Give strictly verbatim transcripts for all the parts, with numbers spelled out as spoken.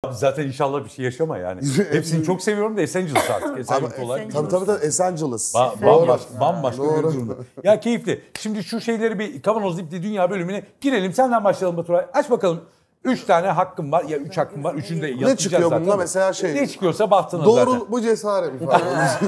Zaten inşallah bir şey yaşama yani. Hepsini çok seviyorum da Esenciles artık. Esenciles olarak. Tabii tabii tabii Esenciles. Ba- bambaşka, bambaşka bir Doğru. durumda. Ya keyifli. Şimdi şu şeyleri bir Kavanoz İpli Dünya bölümüne girelim. Senden başlayalım Baturay. Aç bakalım. Üç tane hakkım var. Ya üç hakkım var. Üçünü de yapacağız Ne çıkıyor zaten. bunda mesela şey? Ne çıkıyorsa bahtına Doğru zaten. bu cesaret mi falan?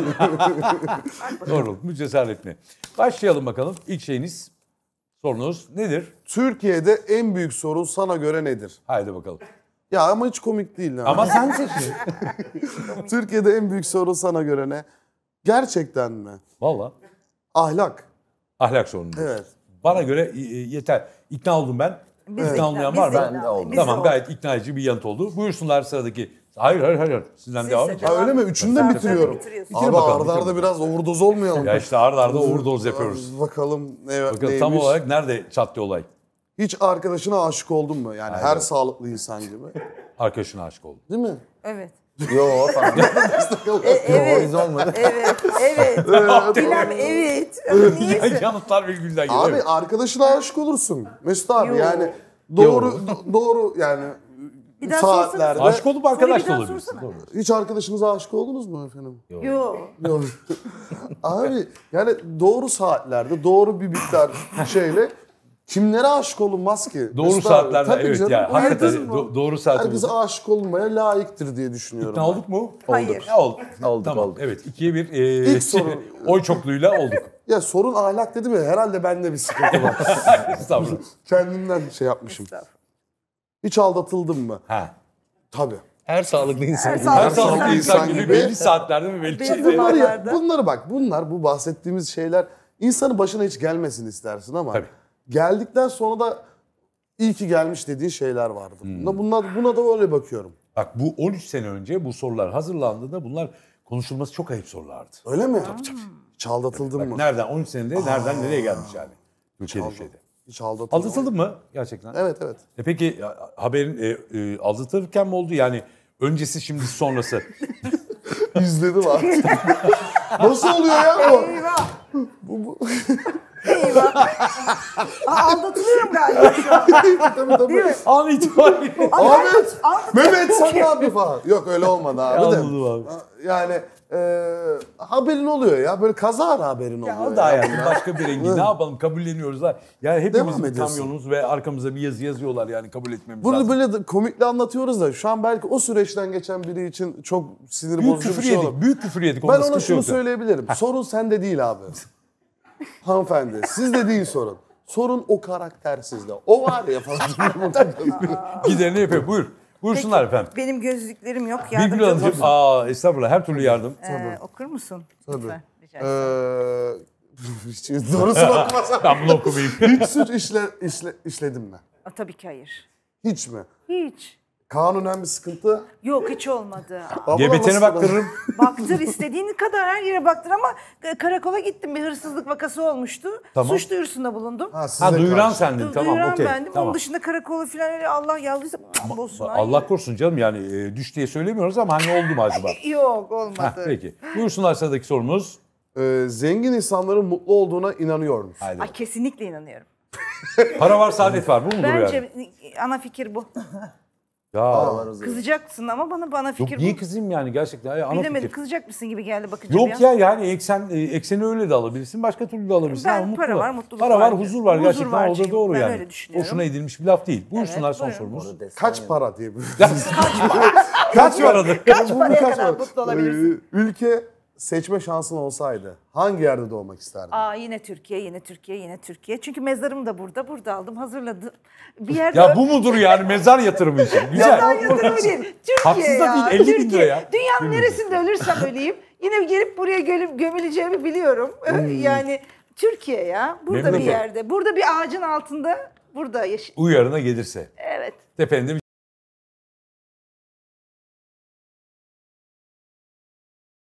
Doğru mu cesaret mi? Başlayalım bakalım. İlk şeyiniz, sorunuz nedir? Türkiye'de en büyük sorun sana göre nedir? Haydi bakalım. Ya ama hiç komik değil. Yani. Ama sen seçin. Türkiye'de en büyük sorun sana göre ne? Gerçekten mi? Valla. Ahlak. Ahlak sorunu. Evet. Bana göre e, yeter. İkna oldum ben. Biz de İkna olmayan ikna- var biz mı? de ikna olduk. Biz de Tamam olduk. gayet ikna edici bir yanıt oldu. Buyursunlar sıradaki. Hayır hayır hayır. Sizden Siz devam de edeceğiz. Ha, öyle mi? Üçünü de Sen mi de bitiriyorum? bitiriyorsun. Abi bakalım, arda bitirin arda biraz overdose olmayalım. Ya işte arda arda overdose yapıyoruz. Bakalım ne, Bakın neymiş. tam olarak nerede çattı olay? Hiç arkadaşına aşık oldun mu? Yani Hayır. her sağlıklı insan gibi. Arkadaşına aşık oldu. Değil mi? Evet. Yo falan. E, evet. Hiç olmadı. Evet. Evet. Bilmem evet. Niyeyse. Yanıtlar virgülden geliyor. Abi Evet. arkadaşına aşık olursun. Mesut abi Yo. yani doğru do- doğru yani Bir daha saatlerde. sorsana. Aşık olup arkadaş Soruyu bir da daha olabilirsin. sorsana. Doğru. Hiç arkadaşınıza aşık oldunuz mu efendim? Yok. Yok. Abi yani doğru saatlerde doğru bir miktar şeyle kimlere aşık olunmaz ki? Doğru Mesut abi, saatlerde tabii evet canım, ya. Hakikaten herkes- do- doğru saatte Herkes bulduk. aşık olmaya layıktır diye düşünüyorum. İkna olduk mu? Hayır. Ne oldu? Olduk, Tamam. olduk. Evet. ikiye bir e, İlk soru. oy çokluğuyla olduk. Ya sorun ahlak dedi mi? Herhalde bende bir sıkıntı var. Estağfurullah. Kendimden şey yapmışım. Estağfurullah. Hiç aldatıldın mı? Ha. Tabii. Her sağlıklı insan. Her gibi. sağlıklı Her sağlıklı insan insan gibi. gibi belli saatlerde ve belli Belli şeylerde. Bunlar, ya, zamanlarda. bunları bak bunlar bu bahsettiğimiz şeyler insanın başına hiç gelmesin istersin ama Tabii. geldikten sonra da iyi ki gelmiş dediğin şeyler vardı. Hmm. Buna, buna, buna da öyle bakıyorum. Bak bu on üç sene önce bu sorular hazırlandığında bunlar konuşulması çok ayıp sorulardı. Öyle mi? Tabii tabii. Hiç aldatıldın Bak mı? nereden on üç senede nereden nereye gelmiş yani? Türkiye'de şeyde. Hiç aldatıldın mı? Aldatıldın mı gerçekten? Evet evet. E peki ya, haberin e, e, aldatılırken mi oldu yani öncesi şimdi sonrası? İzledim artık. Nasıl oluyor ya bu? Eyvah. bu, bu. Eyvah. Aa, aldatılıyorum galiba şu an. tabii tabii. Değil mi? An itibariyle. Ahmet, Aldat- Mehmet sen ne yapıyorsun falan. Yok öyle olmadı abi de. Anladım abi. Yani e, haberin oluyor ya. Böyle kazara haberin oluyor. Ya o da ya. hayatın başka bir rengi. Ne yapalım kabulleniyoruz. Ha. Yani hepimiz Devam bir ediyorsun. kamyonuz ve arkamıza bir yazı yazıyorlar yani kabul etmemiz Bunu lazım. böyle de komikle anlatıyoruz da şu an belki o süreçten geçen biri için çok sinir Büyük bozucu bir küfür şey yedik. olur. Büyük küfür yedik. Ben Onda ona sıkıntı şunu yok. söyleyebilirim. Sorun sende değil abi. Hanımefendi sizde değil sorun. Sorun o karaktersizde. O var ya falan. Giderini yapıyor. Buyur. Buyursunlar efendim. Benim gözlüklerim yok. Birgül Yardımcı Hanımcığım. olursun. Aa estağfurullah her türlü yardım. Ee, okur musun? Tabii. Lütfen, rica ederim. Eee hiç doğrusunu okumasam. Ben bunu okumayayım. Hiç suç işle, işle, işledim mi? Aa, tabii ki hayır. Hiç mi? Hiç. Kanunen bir sıkıntı. Yok hiç olmadı. Ama G B T'ne nasıl- baktırırım. Baktır istediğin kadar her yere baktır ama karakola gittim bir hırsızlık vakası olmuştu. Tamam. Suç duyurusunda bulundum. Ha, size Ha duyuran karşı. sendin. Du- Tamam duyuran okey. bendim. Tamam. Onun dışında karakola falan öyle Allah yazdıysa bozsun. Ay. Allah korusun canım yani e, düş diye söylemiyoruz ama hani oldu mu acaba? Yok Heh, olmadı. peki. Buyursunlar sıradaki sorumuz. Ee, zengin insanların mutlu olduğuna inanıyor musun? Haydi. Ay kesinlikle inanıyorum. Para var saadet var. Bu mudur Bence yani? ana fikir bu. Ya. Kızacaksın ama bana bana fikir Yok bu. niye kızayım yani gerçekten? Ya, ana Bilemedim fikir. kızacak mısın gibi geldi bakınca bir Yok an. ya yani eksen e, ekseni öyle de alabilirsin, başka türlü de alabilirsin. Ben Ama para mutlu var, mutluluk Para var, var. huzur var Huzur gerçekten var o da çünkü. doğru Ben yani. öyle düşünüyorum. Boşuna edilmiş bir laf değil. Buyursunlar Evet, son buyurun. sorumuz. Kaç para diye. Kaç paradır? Kaç Bu paraya kaç kadar para? mutlu olabilirsin? Ee, ülke seçme şansın olsaydı hangi yerde doğmak isterdin? Aa yine Türkiye, yine Türkiye, yine Türkiye. Çünkü mezarım da burada. Burada aldım, hazırladım. Bir yerde Ya bu mudur yani mezar yatırımı için? Güzel. Mezar yatırımı değil. Türkiye Haksız da ya. değil, elli bin Türkiye. lira ya. Dünyanın neresinde ölürsem öleyim. Yine gelip buraya gelip gömüleceğimi biliyorum. Yani Türkiye ya. Burada Memnun bir oldum. yerde. Burada bir ağacın altında. Burada yaş- Uyarına gelirse. Evet. Efendim